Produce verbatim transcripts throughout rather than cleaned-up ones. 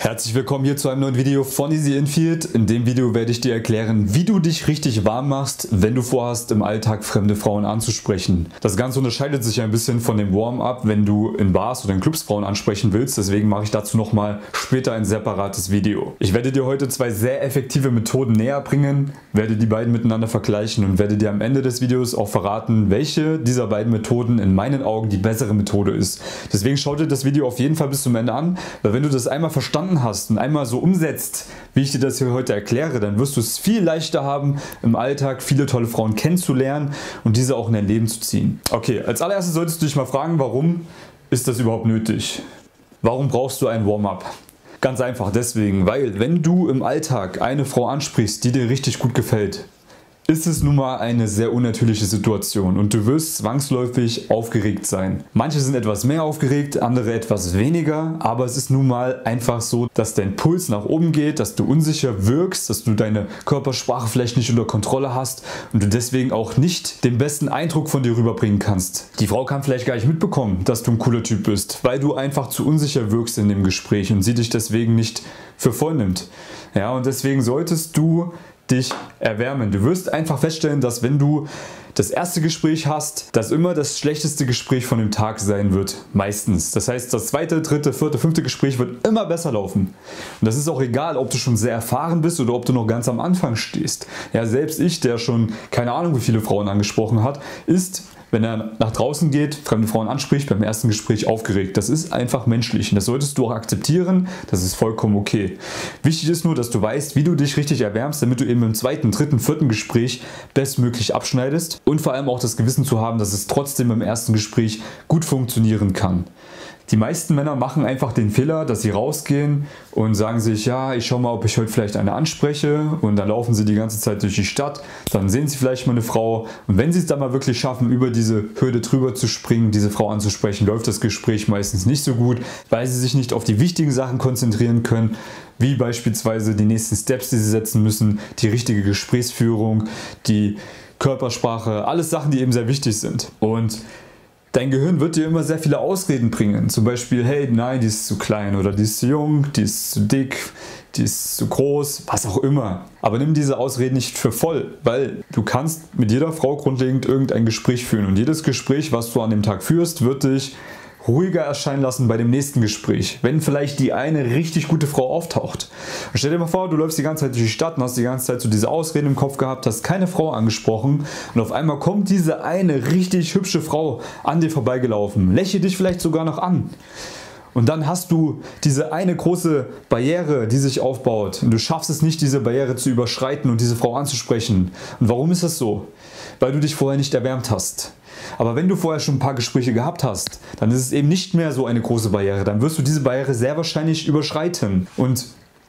Herzlich willkommen hier zu einem neuen Video von Easy Infield. In dem Video werde ich dir erklären, wie du dich richtig warm machst, wenn du vorhast, im Alltag fremde Frauen anzusprechen. Das Ganze unterscheidet sich ein bisschen von dem Warm-up, wenn du in Bars oder in Clubs Frauen ansprechen willst. Deswegen mache ich dazu nochmal später ein separates Video. Ich werde dir heute zwei sehr effektive Methoden näher bringen, werde die beiden miteinander vergleichen und werde dir am Ende des Videos auch verraten, welche dieser beiden Methoden in meinen Augen die bessere Methode ist. Deswegen schau dir das Video auf jeden Fall bis zum Ende an, weil wenn du das einmal verstanden hast und einmal so umsetzt, wie ich dir das hier heute erkläre, dann wirst du es viel leichter haben, im Alltag viele tolle Frauen kennenzulernen und diese auch in dein Leben zu ziehen. Okay, als allererstes solltest du dich mal fragen, warum ist das überhaupt nötig? Warum brauchst du ein Warm-up? Ganz einfach deswegen, weil wenn du im Alltag eine Frau ansprichst, die dir richtig gut gefällt, ist es nun mal eine sehr unnatürliche Situation und du wirst zwangsläufig aufgeregt sein. Manche sind etwas mehr aufgeregt, andere etwas weniger, aber es ist nun mal einfach so, dass dein Puls nach oben geht, dass du unsicher wirkst, dass du deine Körpersprache vielleicht nicht unter Kontrolle hast und du deswegen auch nicht den besten Eindruck von dir rüberbringen kannst. Die Frau kann vielleicht gar nicht mitbekommen, dass du ein cooler Typ bist, weil du einfach zu unsicher wirkst in dem Gespräch und sie dich deswegen nicht für voll nimmt. Ja, und deswegen solltest du dich erwärmen. Du wirst einfach feststellen, dass wenn du das erste Gespräch hast, das immer das schlechteste Gespräch von dem Tag sein wird. Meistens. Das heißt, das zweite, dritte, vierte, fünfte Gespräch wird immer besser laufen. Und das ist auch egal, ob du schon sehr erfahren bist oder ob du noch ganz am Anfang stehst. Ja, selbst ich, der schon keine Ahnung wie viele Frauen angesprochen hat, ist, wenn er nach draußen geht, fremde Frauen anspricht, beim ersten Gespräch aufgeregt. Das ist einfach menschlich und das solltest du auch akzeptieren, das ist vollkommen okay. Wichtig ist nur, dass du weißt, wie du dich richtig erwärmst, damit du eben im zweiten, dritten, vierten Gespräch bestmöglich abschneidest und vor allem auch das Gewissen zu haben, dass es trotzdem im ersten Gespräch gut funktionieren kann. Die meisten Männer machen einfach den Fehler, dass sie rausgehen und sagen sich, ja, ich schau mal, ob ich heute vielleicht eine anspreche, und dann laufen sie die ganze Zeit durch die Stadt, dann sehen sie vielleicht mal eine Frau und wenn sie es dann mal wirklich schaffen, über diese Hürde drüber zu springen, diese Frau anzusprechen, läuft das Gespräch meistens nicht so gut, weil sie sich nicht auf die wichtigen Sachen konzentrieren können, wie beispielsweise die nächsten Steps, die sie setzen müssen, die richtige Gesprächsführung, die Körpersprache, alles Sachen, die eben sehr wichtig sind. Und dein Gehirn wird dir immer sehr viele Ausreden bringen. Zum Beispiel, hey, nein, die ist zu klein oder die ist zu jung, die ist zu dick, die ist zu groß, was auch immer. Aber nimm diese Ausreden nicht für voll, weil du kannst mit jeder Frau grundlegend irgendein Gespräch führen. Und jedes Gespräch, was du an dem Tag führst, wird dich ruhiger erscheinen lassen bei dem nächsten Gespräch, wenn vielleicht die eine richtig gute Frau auftaucht. Und stell dir mal vor, du läufst die ganze Zeit durch die Stadt und hast die ganze Zeit so diese Ausreden im Kopf gehabt, hast keine Frau angesprochen und auf einmal kommt diese eine richtig hübsche Frau an dir vorbeigelaufen, lächelt dich vielleicht sogar noch an. Und dann hast du diese eine große Barriere, die sich aufbaut und du schaffst es nicht, diese Barriere zu überschreiten und diese Frau anzusprechen. Und warum ist das so? Weil du dich vorher nicht erwärmt hast. Aber wenn du vorher schon ein paar Gespräche gehabt hast, dann ist es eben nicht mehr so eine große Barriere. Dann wirst du diese Barriere sehr wahrscheinlich überschreiten. Und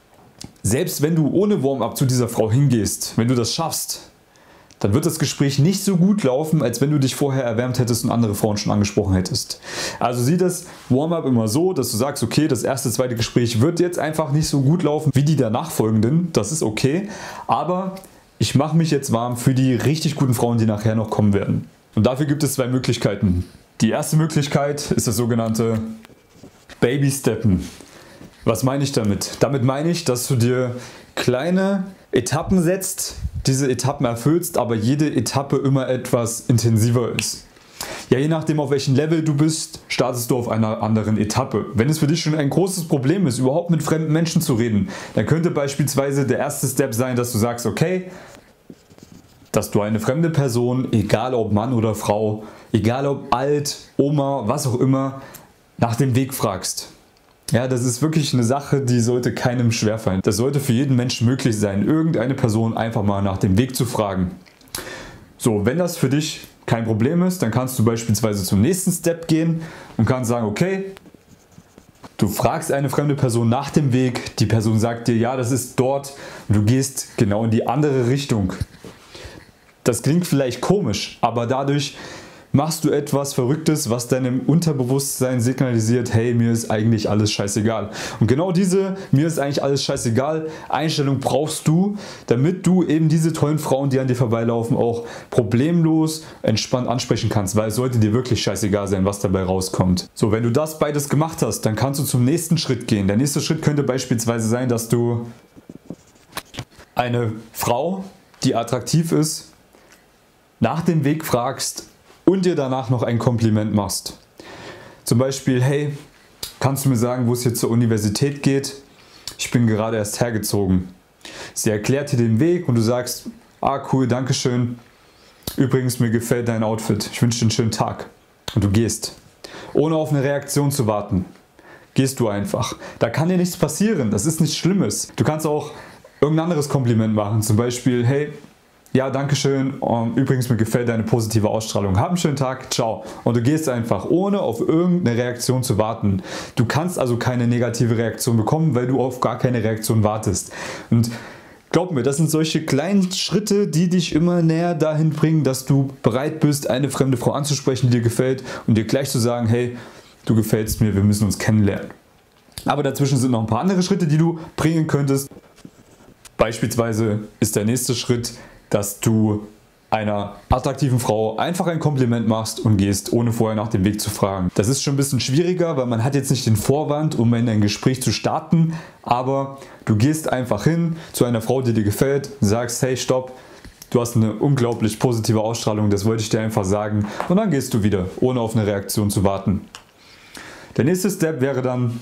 selbst wenn du ohne Warm-up zu dieser Frau hingehst, wenn du das schaffst, dann wird das Gespräch nicht so gut laufen, als wenn du dich vorher erwärmt hättest und andere Frauen schon angesprochen hättest. Also sieh das Warm-up immer so, dass du sagst, okay, das erste, zweite Gespräch wird jetzt einfach nicht so gut laufen wie die danach folgenden. Das ist okay, aber ich mache mich jetzt warm für die richtig guten Frauen, die nachher noch kommen werden. Und dafür gibt es zwei Möglichkeiten. Die erste Möglichkeit ist das sogenannte Baby-Steppen. Was meine ich damit? Damit meine ich, dass du dir kleine Etappen setzt, diese Etappen erfüllst, aber jede Etappe immer etwas intensiver ist. Ja, je nachdem, auf welchem Level du bist, startest du auf einer anderen Etappe. Wenn es für dich schon ein großes Problem ist, überhaupt mit fremden Menschen zu reden, dann könnte beispielsweise der erste Step sein, dass du sagst, okay, dass du eine fremde Person, egal ob Mann oder Frau, egal ob alt, Oma, was auch immer, nach dem Weg fragst. Ja, das ist wirklich eine Sache, die sollte keinem schwerfallen. Das sollte für jeden Menschen möglich sein, irgendeine Person einfach mal nach dem Weg zu fragen. So, wenn das für dich kein Problem ist, dann kannst du beispielsweise zum nächsten Step gehen und kannst sagen, okay, du fragst eine fremde Person nach dem Weg, die Person sagt dir, ja, das ist dort, und du gehst genau in die andere Richtung. Das klingt vielleicht komisch, aber dadurch machst du etwas Verrücktes, was deinem Unterbewusstsein signalisiert, hey, mir ist eigentlich alles scheißegal. Und genau diese mir ist eigentlich alles scheißegal Einstellung brauchst du, damit du eben diese tollen Frauen, die an dir vorbeilaufen, auch problemlos entspannt ansprechen kannst, weil es sollte dir wirklich scheißegal sein, was dabei rauskommt. So, wenn du das beides gemacht hast, dann kannst du zum nächsten Schritt gehen. Der nächste Schritt könnte beispielsweise sein, dass du eine Frau, die attraktiv ist, nach dem Weg fragst und dir danach noch ein Kompliment machst. Zum Beispiel, hey, kannst du mir sagen, wo es hier zur Universität geht? Ich bin gerade erst hergezogen. Sie erklärt dir den Weg und du sagst, ah cool, danke schön. Übrigens, mir gefällt dein Outfit. Ich wünsche dir einen schönen Tag. Und du gehst. Ohne auf eine Reaktion zu warten. Gehst du einfach. Da kann dir nichts passieren. Das ist nichts Schlimmes. Du kannst auch irgendein anderes Kompliment machen. Zum Beispiel, hey, ja, danke schön. Um, übrigens, mir gefällt deine positive Ausstrahlung. Hab einen schönen Tag. Ciao. Und du gehst einfach, ohne auf irgendeine Reaktion zu warten. Du kannst also keine negative Reaktion bekommen, weil du auf gar keine Reaktion wartest. Und glaub mir, das sind solche kleinen Schritte, die dich immer näher dahin bringen, dass du bereit bist, eine fremde Frau anzusprechen, die dir gefällt und dir gleich zu sagen, hey, du gefällst mir, wir müssen uns kennenlernen. Aber dazwischen sind noch ein paar andere Schritte, die du bringen könntest. Beispielsweise ist der nächste Schritt, dass du einer attraktiven Frau einfach ein Kompliment machst und gehst, ohne vorher nach dem Weg zu fragen. Das ist schon ein bisschen schwieriger, weil man hat jetzt nicht den Vorwand, um in ein Gespräch zu starten, aber du gehst einfach hin zu einer Frau, die dir gefällt, sagst, hey, stopp, du hast eine unglaublich positive Ausstrahlung, das wollte ich dir einfach sagen, und dann gehst du wieder, ohne auf eine Reaktion zu warten. Der nächste Step wäre dann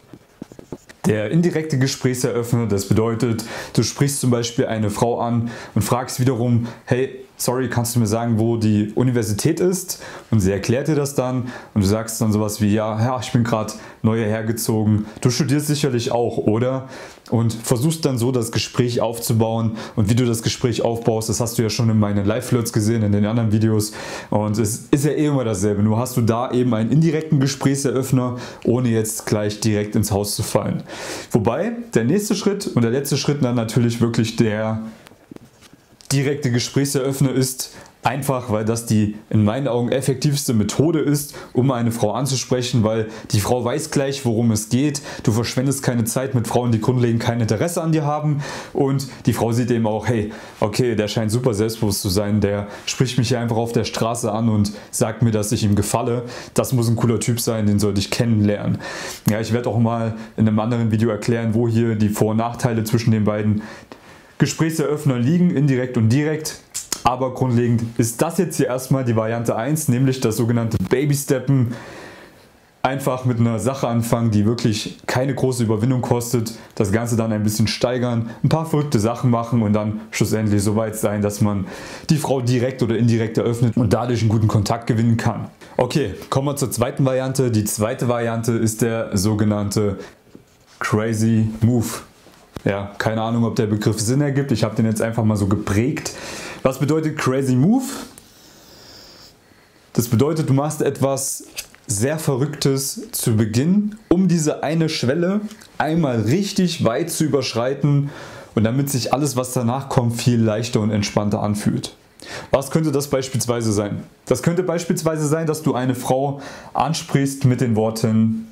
der indirekte Gesprächseröffner. Das bedeutet, du sprichst zum Beispiel eine Frau an und fragst wiederum, hey, sorry, kannst du mir sagen, wo die Universität ist? Und sie erklärt dir das dann und du sagst dann sowas wie, ja, ja, ich bin gerade neu hergezogen. Du studierst sicherlich auch, oder? Und versuchst dann so das Gespräch aufzubauen. Und wie du das Gespräch aufbaust, das hast du ja schon in meinen Live-Flirts gesehen, in den anderen Videos. Und es ist ja eh immer dasselbe. Nur hast du da eben einen indirekten Gesprächseröffner, ohne jetzt gleich direkt ins Haus zu fallen. Wobei der nächste Schritt und der letzte Schritt dann natürlich wirklich der direkte Gesprächseröffner ist, einfach weil das die in meinen Augen effektivste Methode ist, um eine Frau anzusprechen, weil die Frau weiß gleich, worum es geht. Du verschwendest keine Zeit mit Frauen, die grundlegend kein Interesse an dir haben, und die Frau sieht eben auch, hey, okay, der scheint super selbstbewusst zu sein, der spricht mich hier einfach auf der Straße an und sagt mir, dass ich ihm gefalle. Das muss ein cooler Typ sein, den sollte ich kennenlernen. Ja, ich werde auch mal in einem anderen Video erklären, wo hier die Vor- und Nachteile zwischen den beiden Gesprächseröffner liegen, indirekt und direkt. Aber grundlegend ist das jetzt hier erstmal die Variante eins, nämlich das sogenannte Baby-Steppen. Einfach mit einer Sache anfangen, die wirklich keine große Überwindung kostet, das Ganze dann ein bisschen steigern, ein paar verrückte Sachen machen und dann schlussendlich so weit sein, dass man die Frau direkt oder indirekt eröffnet und dadurch einen guten Kontakt gewinnen kann. Okay, kommen wir zur zweiten Variante. Die zweite Variante ist der sogenannte Crazy Move. Ja, keine Ahnung, ob der Begriff Sinn ergibt. Ich habe den jetzt einfach mal so geprägt. Was bedeutet Crazy Move? Das bedeutet, du machst etwas sehr Verrücktes zu Beginn, um diese eine Schwelle einmal richtig weit zu überschreiten und damit sich alles, was danach kommt, viel leichter und entspannter anfühlt. Was könnte das beispielsweise sein? Das könnte beispielsweise sein, dass du eine Frau ansprichst mit den Worten: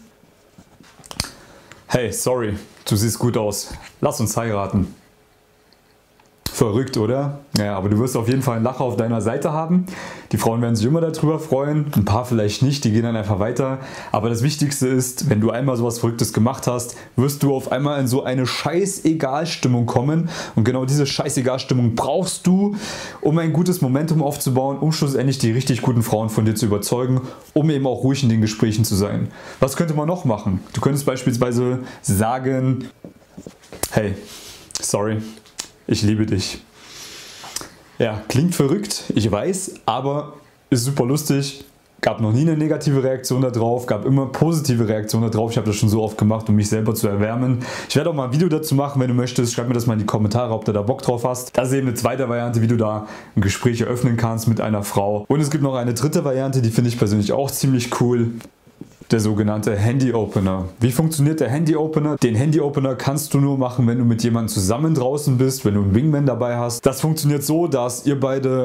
Hey, sorry, du siehst gut aus, lass uns heiraten. Verrückt, oder? Ja, aber du wirst auf jeden Fall einen Lacher auf deiner Seite haben. Die Frauen werden sich immer darüber freuen, ein paar vielleicht nicht, die gehen dann einfach weiter. Aber das Wichtigste ist, wenn du einmal sowas Verrücktes gemacht hast, wirst du auf einmal in so eine Scheißegal-Stimmung kommen. Und genau diese Scheißegal-Stimmung brauchst du, um ein gutes Momentum aufzubauen, um schlussendlich die richtig guten Frauen von dir zu überzeugen, um eben auch ruhig in den Gesprächen zu sein. Was könnte man noch machen? Du könntest beispielsweise sagen: Hey, sorry, ich liebe dich. Ja, klingt verrückt, ich weiß, aber ist super lustig. Gab noch nie eine negative Reaktion darauf, gab immer positive Reaktionen darauf. Ich habe das schon so oft gemacht, um mich selber zu erwärmen. Ich werde auch mal ein Video dazu machen, wenn du möchtest. Schreib mir das mal in die Kommentare, ob du da Bock drauf hast. Das ist eben eine zweite Variante, wie du da ein Gespräch eröffnen kannst mit einer Frau. Und es gibt noch eine dritte Variante, die finde ich persönlich auch ziemlich cool. Der sogenannte Handy-Opener. Wie funktioniert der Handy-Opener? Den Handy-Opener kannst du nur machen, wenn du mit jemandem zusammen draußen bist, wenn du einen Wingman dabei hast. Das funktioniert so, dass ihr beide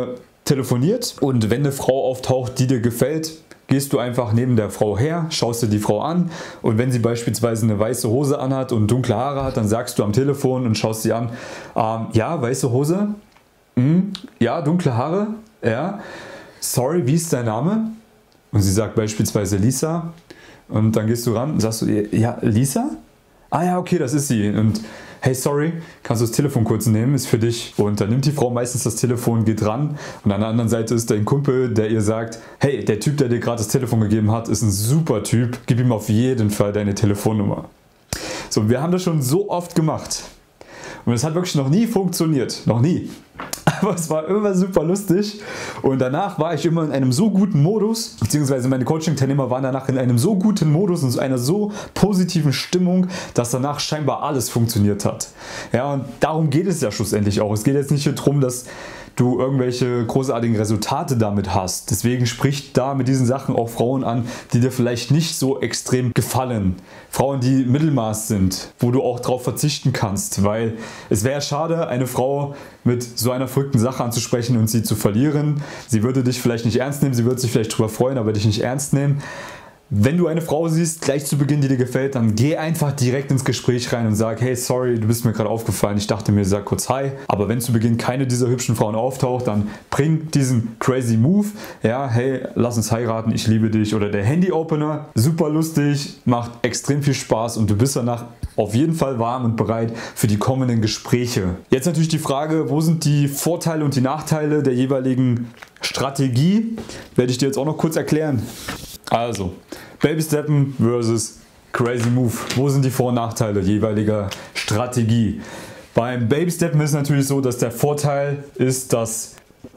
telefoniert und wenn eine Frau auftaucht, die dir gefällt, gehst du einfach neben der Frau her, schaust dir die Frau an und wenn sie beispielsweise eine weiße Hose anhat und dunkle Haare hat, dann sagst du am Telefon und schaust sie an, ähm, ja, weiße Hose, hm, ja, dunkle Haare, ja, sorry, wie ist dein Name? Und sie sagt beispielsweise Lisa und dann gehst du ran und sagst du, ja, Lisa? Ah ja, okay, das ist sie und hey, sorry, kannst du das Telefon kurz nehmen, ist für dich. Und dann nimmt die Frau meistens das Telefon, geht ran und an der anderen Seite ist dein Kumpel, der ihr sagt, hey, der Typ, der dir gerade das Telefon gegeben hat, ist ein super Typ, gib ihm auf jeden Fall deine Telefonnummer. So, wir haben das schon so oft gemacht und es hat wirklich noch nie funktioniert, noch nie. Aber es war immer super lustig und danach war ich immer in einem so guten Modus, beziehungsweise meine Coaching-Teilnehmer waren danach in einem so guten Modus und einer so positiven Stimmung, dass danach scheinbar alles funktioniert hat. Ja, und darum geht es ja schlussendlich auch. Es geht jetzt nicht darum, dass du irgendwelche großartigen Resultate damit hast. Deswegen sprich da mit diesen Sachen auch Frauen an, die dir vielleicht nicht so extrem gefallen. Frauen, die Mittelmaß sind, wo du auch drauf verzichten kannst, weil es wäre schade, eine Frau mit so einer verrückten Sache anzusprechen und sie zu verlieren. Sie würde dich vielleicht nicht ernst nehmen, sie würde sich vielleicht darüber freuen, aber dich nicht ernst nehmen. Wenn du eine Frau siehst, gleich zu Beginn, die dir gefällt, dann geh einfach direkt ins Gespräch rein und sag, hey, sorry, du bist mir gerade aufgefallen, ich dachte mir, sag kurz hi. Aber wenn zu Beginn keine dieser hübschen Frauen auftaucht, dann bring diesen crazy Move, ja, hey, lass uns heiraten, ich liebe dich. Oder der Handy-Opener, super lustig, macht extrem viel Spaß und du bist danach auf jeden Fall warm und bereit für die kommenden Gespräche. Jetzt natürlich die Frage, wo sind die Vorteile und die Nachteile der jeweiligen Strategie? Werde ich dir jetzt auch noch kurz erklären. Also, Baby-Steppen versus Crazy Move. Wo sind die Vor- und Nachteile jeweiliger Strategie? Beim Baby-Steppen ist es natürlich so, dass der Vorteil ist, dass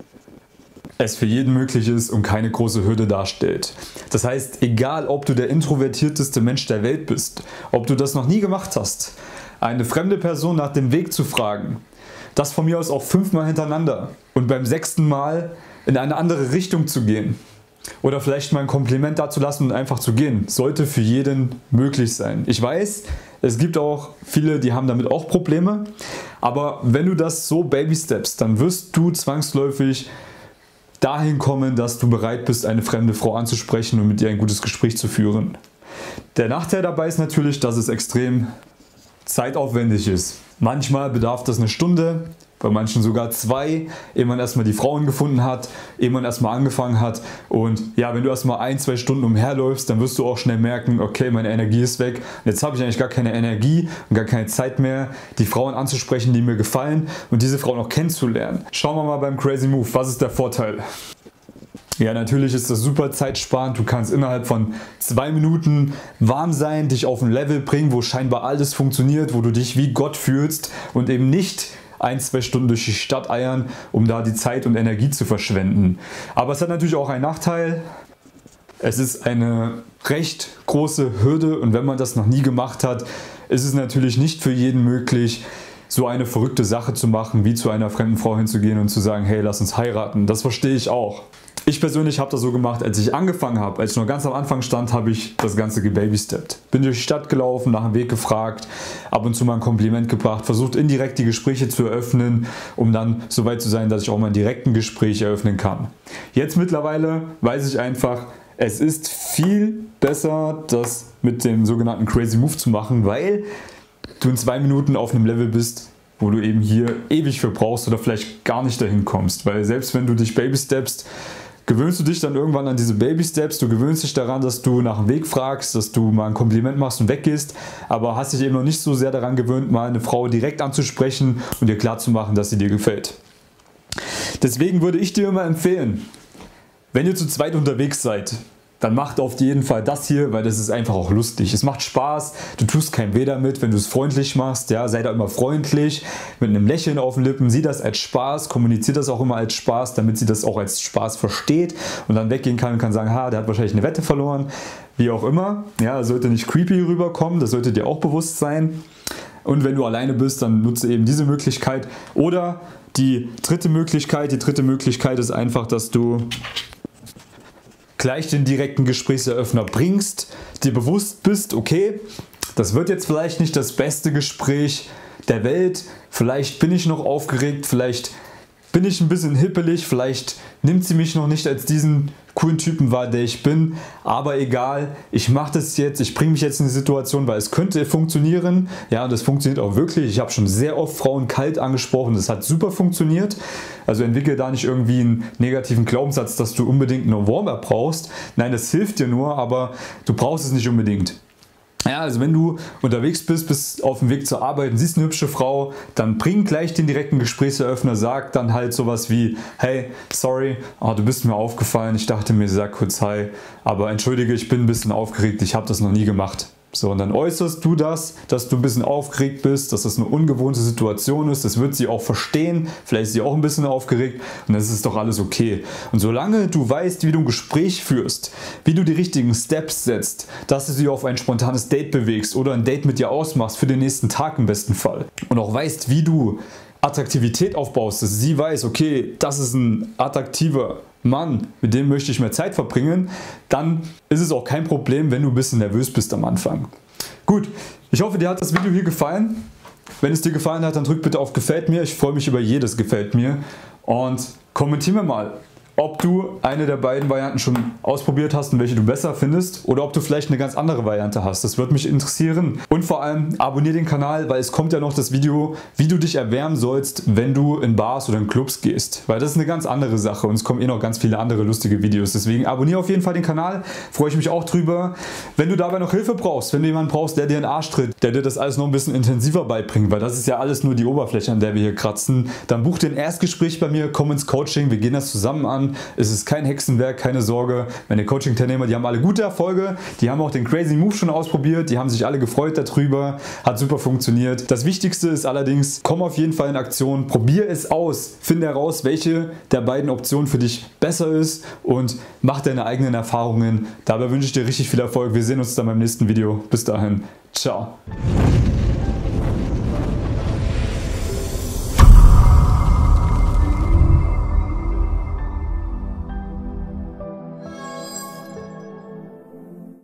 es für jeden möglich ist und keine große Hürde darstellt. Das heißt, egal ob du der introvertierteste Mensch der Welt bist, ob du das noch nie gemacht hast, eine fremde Person nach dem Weg zu fragen, das von mir aus auch fünfmal hintereinander und beim sechsten Mal in eine andere Richtung zu gehen, oder vielleicht mal ein Kompliment dazu lassen und einfach zu gehen. Sollte für jeden möglich sein. Ich weiß, es gibt auch viele, die haben damit auch Probleme. Aber wenn du das so baby steppst, dann wirst du zwangsläufig dahin kommen, dass du bereit bist, eine fremde Frau anzusprechen und mit ihr ein gutes Gespräch zu führen. Der Nachteil dabei ist natürlich, dass es extrem zeitaufwendig ist. Manchmal bedarf das eine Stunde, bei manchen sogar zwei, ehe man erstmal die Frauen gefunden hat, ehe man erstmal angefangen hat. Und ja, wenn du erstmal ein, zwei Stunden umherläufst, dann wirst du auch schnell merken, okay, meine Energie ist weg. Und jetzt habe ich eigentlich gar keine Energie und gar keine Zeit mehr, die Frauen anzusprechen, die mir gefallen und diese Frauen auch kennenzulernen. Schauen wir mal beim Crazy Move, was ist der Vorteil? Ja, natürlich ist das super zeitsparend. Du kannst innerhalb von zwei Minuten warm sein, dich auf ein Level bringen, wo scheinbar alles funktioniert, wo du dich wie Gott fühlst und eben nicht ein, zwei Stunden durch die Stadt eiern, um da die Zeit und Energie zu verschwenden. Aber es hat natürlich auch einen Nachteil. Es ist eine recht große Hürde und wenn man das noch nie gemacht hat, ist es natürlich nicht für jeden möglich, so eine verrückte Sache zu machen, wie zu einer fremden Frau hinzugehen und zu sagen, hey, lass uns heiraten. Das verstehe ich auch. Ich persönlich habe das so gemacht, als ich angefangen habe, als ich noch ganz am Anfang stand, habe ich das Ganze gebabysteppt. Bin durch die Stadt gelaufen, nach dem Weg gefragt, ab und zu mal ein Kompliment gebracht, versucht indirekt die Gespräche zu eröffnen, um dann so weit zu sein, dass ich auch mal einen direkten Gespräch eröffnen kann. Jetzt mittlerweile weiß ich einfach, es ist viel besser, das mit dem sogenannten Crazy Move zu machen, weil du in zwei Minuten auf einem Level bist, wo du eben hier ewig für brauchst oder vielleicht gar nicht dahin kommst. Weil selbst wenn du dich babysteppst, gewöhnst du dich dann irgendwann an diese Baby-Steps, du gewöhnst dich daran, dass du nach dem Weg fragst, dass du mal ein Kompliment machst und weggehst, aber hast dich eben noch nicht so sehr daran gewöhnt, mal eine Frau direkt anzusprechen und dir klarzumachen, dass sie dir gefällt. Deswegen würde ich dir immer empfehlen, wenn ihr zu zweit unterwegs seid, dann macht auf jeden Fall das hier, weil das ist einfach auch lustig. Es macht Spaß, du tust kein Weh damit, wenn du es freundlich machst. Ja, sei da immer freundlich, mit einem Lächeln auf den Lippen, sieh das als Spaß, kommuniziert das auch immer als Spaß, damit sie das auch als Spaß versteht und dann weggehen kann und kann sagen, ha, der hat wahrscheinlich eine Wette verloren, wie auch immer. Ja, das sollte nicht creepy rüberkommen, das sollte dir auch bewusst sein. Und wenn du alleine bist, dann nutze eben diese Möglichkeit. Oder die dritte Möglichkeit, die dritte Möglichkeit ist einfach, dass du gleich den direkten Gesprächseröffner bringst, dir bewusst bist, okay, das wird jetzt vielleicht nicht das beste Gespräch der Welt, vielleicht bin ich noch aufgeregt, vielleicht bin ich ein bisschen hippelig, vielleicht nimmt sie mich noch nicht als diesen coolen Typen wahr, der ich bin, aber egal, ich mache das jetzt, ich bringe mich jetzt in die Situation, weil es könnte funktionieren, ja, und das funktioniert auch wirklich. Ich habe schon sehr oft Frauen kalt angesprochen, das hat super funktioniert, also entwickle da nicht irgendwie einen negativen Glaubenssatz, dass du unbedingt eine Warm-up brauchst, nein, das hilft dir nur, aber du brauchst es nicht unbedingt. Ja, also wenn du unterwegs bist, bist auf dem Weg zur Arbeit und siehst eine hübsche Frau, dann bring gleich den direkten Gesprächseröffner, sag dann halt sowas wie, hey, sorry, oh, du bist mir aufgefallen, ich dachte mir, sag kurz hi, aber entschuldige, ich bin ein bisschen aufgeregt, ich habe das noch nie gemacht. So, und dann äußerst du das, dass du ein bisschen aufgeregt bist, dass das eine ungewohnte Situation ist, das wird sie auch verstehen, vielleicht ist sie auch ein bisschen aufgeregt und dann ist es doch alles okay. Und solange du weißt, wie du ein Gespräch führst, wie du die richtigen Steps setzt, dass du sie auf ein spontanes Date bewegst oder ein Date mit dir ausmachst für den nächsten Tag im besten Fall und auch weißt, wie du Attraktivität aufbaust, dass sie weiß, okay, das ist ein attraktiver Mann, mit dem möchte ich mehr Zeit verbringen, dann ist es auch kein Problem, wenn du ein bisschen nervös bist am Anfang. Gut, ich hoffe, dir hat das Video hier gefallen. Wenn es dir gefallen hat, dann drück bitte auf Gefällt mir. Ich freue mich über jedes Gefällt mir. Und kommentiere mir mal, ob du eine der beiden Varianten schon ausprobiert hast und welche du besser findest oder ob du vielleicht eine ganz andere Variante hast. Das würde mich interessieren. Und vor allem abonniere den Kanal, weil es kommt ja noch das Video, wie du dich erwärmen sollst, wenn du in Bars oder in Clubs gehst. Weil das ist eine ganz andere Sache und es kommen eh noch ganz viele andere lustige Videos. Deswegen abonniere auf jeden Fall den Kanal, freue ich mich auch drüber. Wenn du dabei noch Hilfe brauchst, wenn du jemanden brauchst, der dir in den Arsch tritt, der dir das alles noch ein bisschen intensiver beibringt, weil das ist ja alles nur die Oberfläche, an der wir hier kratzen, dann buch dir ein Erstgespräch bei mir, komm ins Coaching, wir gehen das zusammen an. Es ist kein Hexenwerk, keine Sorge. Meine Coaching-Teilnehmer, die haben alle gute Erfolge, die haben auch den Crazy Move schon ausprobiert, die haben sich alle gefreut darüber, hat super funktioniert. Das Wichtigste ist allerdings, komm auf jeden Fall in Aktion, probier es aus, finde heraus, welche der beiden Optionen für dich besser ist und mach deine eigenen Erfahrungen. Dabei wünsche ich dir richtig viel Erfolg. Wir sehen uns dann beim nächsten Video. Bis dahin, ciao.